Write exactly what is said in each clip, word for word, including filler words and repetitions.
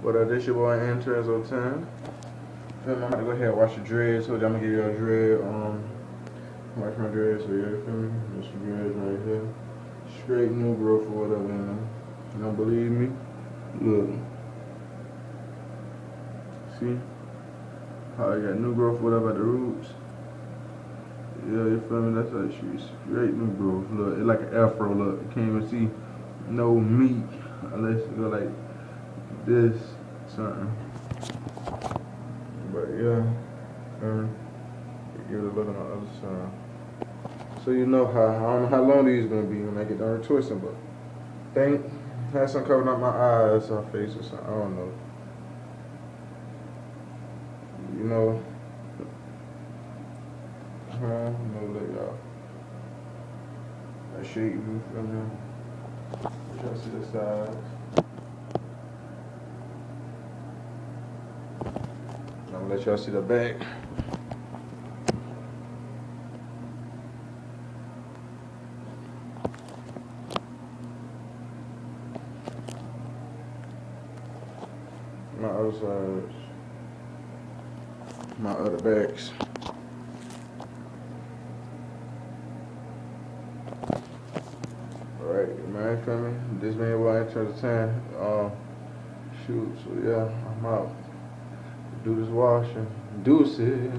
But uh, this your boy Interns oh ten. Feel me? I'm gonna go ahead and wash your dreads. So I'm gonna give you a dread. Um, wash my dreads. So yeah, you feel me? This your dreads right here. Straight new growth or whatever. You know? You don't believe me? Look. See? How you got new growth, whatever at the roots. Yeah, you feel me? That's like straight new growth. Look, it's like an afro. Look, you can't even see no meat unless you go like this, something. But yeah, um, give it a look on the other side. So you know how, I don't know how long these gonna be when I get done twisting, but think, have some covering up my eyes or face or something, I don't know. You know, uh, no let y'all. I shake you from there. Try to see the sides. I'm gonna let y'all see the back. My other sides. My other backs. Alright, man, feel me? This man will enter the ten. Um, shoot, so yeah, I'm out. Do this washing. Deuces.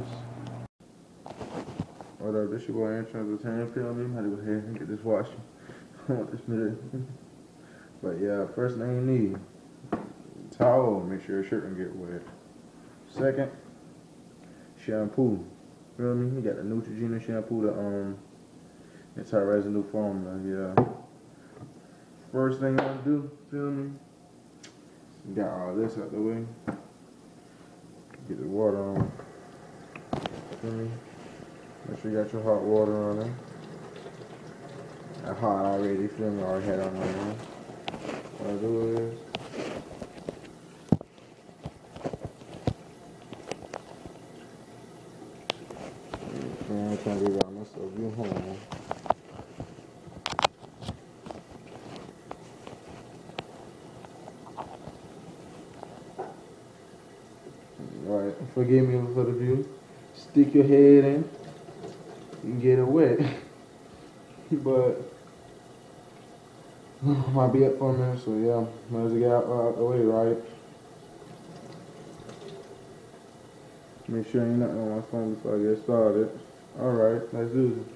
What up? This your boy Interns oh ten. Feel me? I'm gonna go ahead and get this washing. I want this minute. But yeah, first thing you need, towel. Make sure your shirt don't get wet. Second, shampoo. Feel me? You got the Neutrogena shampoo, the um, anti-residue formula. Yeah. First thing I do, feel me? Got all this out the way. Get the water on. Feel me? Make sure you got your hot water on there. That hot already, feel me? I already had on there. What I do is, I'm trying to get out myself. You home. Alright, forgive me for the view. Stick your head in. You can get it wet. But might be up for a minute, so yeah, might as well get out, uh, out the way, right? Make sure ain't nothing on my phone before I get started. Alright, let's do this.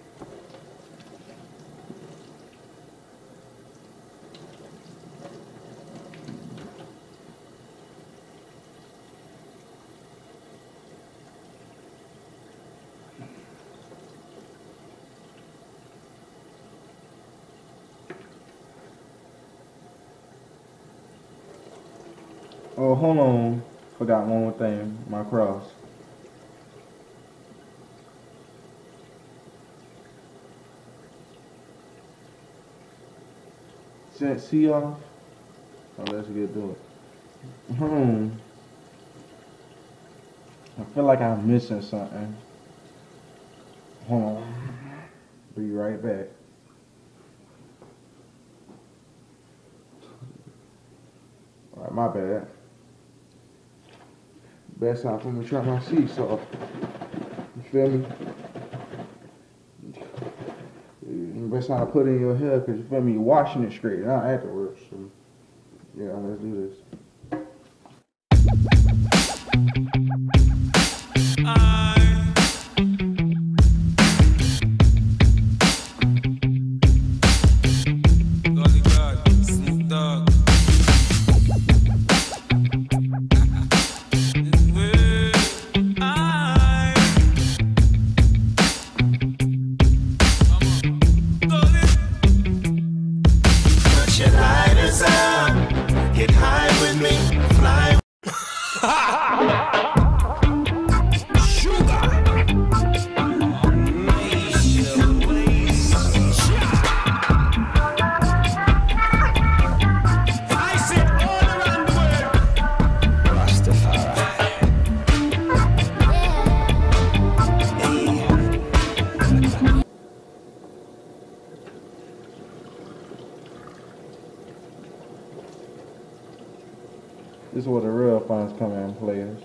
Oh, hold on. Forgot one more thing. My cross. See y'all? Oh, let's get to it. Hmm. I feel like I'm missing something. Hold on. Be right back. Alright, my bad. Best time for me to try my seesaw. You feel me? Best time to put in your hair, because you feel me, you're washing it straight, not afterwards. So, yeah, let's do this. Get high with me, fly. This is where the real fun's come in, players.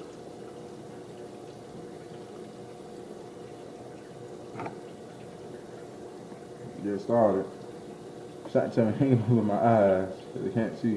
Get started. Shot to me hanging over my eyes, so they can't see.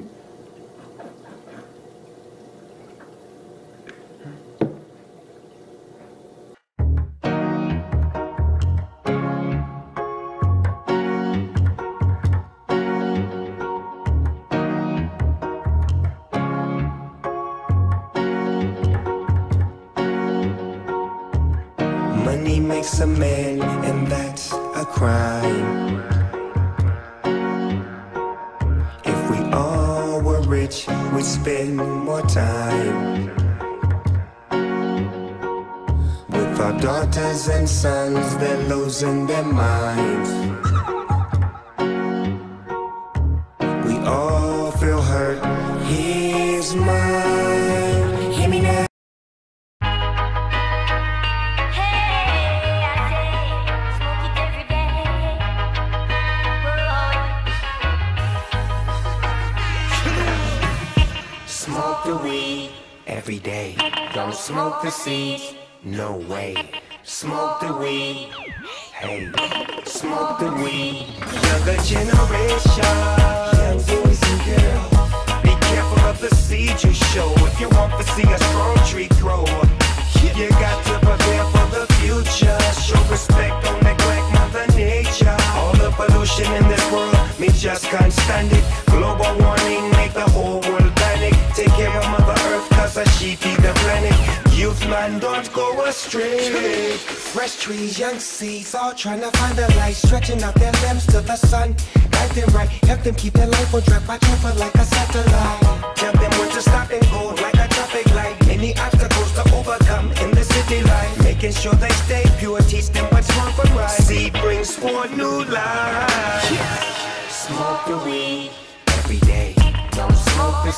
Money makes a man, and that's a crime. If we all were rich, we'd spend more time with our daughters and sons. They're losing their minds. We all feel hurt. Here's mine. Hear me now. Smoke the weed every day. Don't smoke the seeds, no way. Smoke the weed, hey. Smoke the weed. Younger generation, young boys and girls, be careful of the seed you show. If you want to see a strong tree grow, you got to prepare for the future. Show respect, don't neglect Mother Nature. All the pollution in this world, me just can't stand it. Global warming make the whole world panic. Take care of Mother Earth, cause she feed the planet. Youth man, don't go astray. Fresh trees, young seeds, all trying to find the light, stretching out their limbs to the sun. Guide them right, help them keep their life on track, watch over like a satellite. Tell them when to stop and go like a traffic light. Many obstacles to overcome in the city life, making sure they stay pure, teach them what's wrong from right. Seed brings forth new life. Smoke the weed every day. Don't smoke the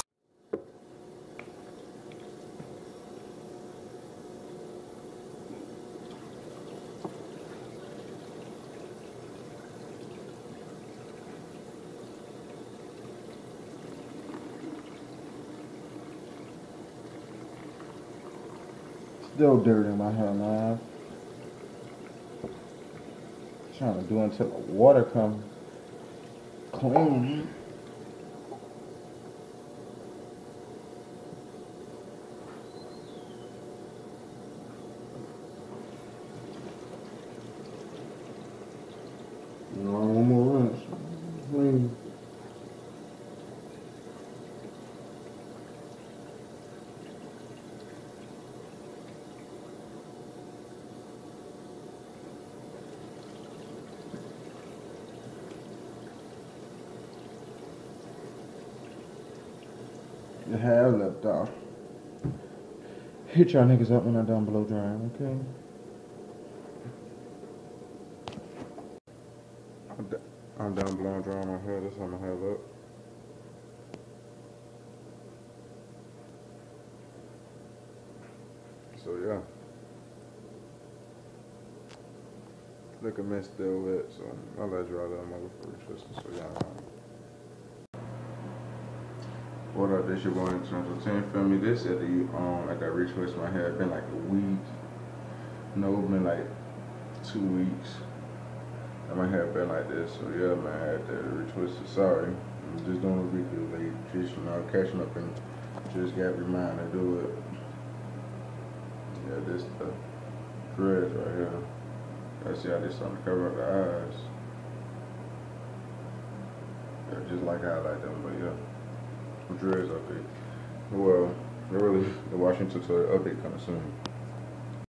Still dirt in my hair, man. Trying to do until the water comes clean. No, one more rinse. Clean. The hair left off. Hit y'all niggas up when I'm down below drying, okay? I'm, I'm down below drying my hair. That's how my hair look. So yeah. Look at me still wet, so I'll let dry that motherfucker twisting. So yeah. What up, this your boy in terms of ten, feel me? This at the um like I retwist my hair, been like a week. No, been like two weeks. And my hair been like this, so yeah man, I had to retwist it. Sorry. I'm just doing a video late, just you know, catching up and just got reminded to do it. Yeah, this the dreads right here. I see how this starting to cover up the eyes. Yeah, just like I like them, but yeah. Dreads update. Well, really, the Washington tutorial update coming soon.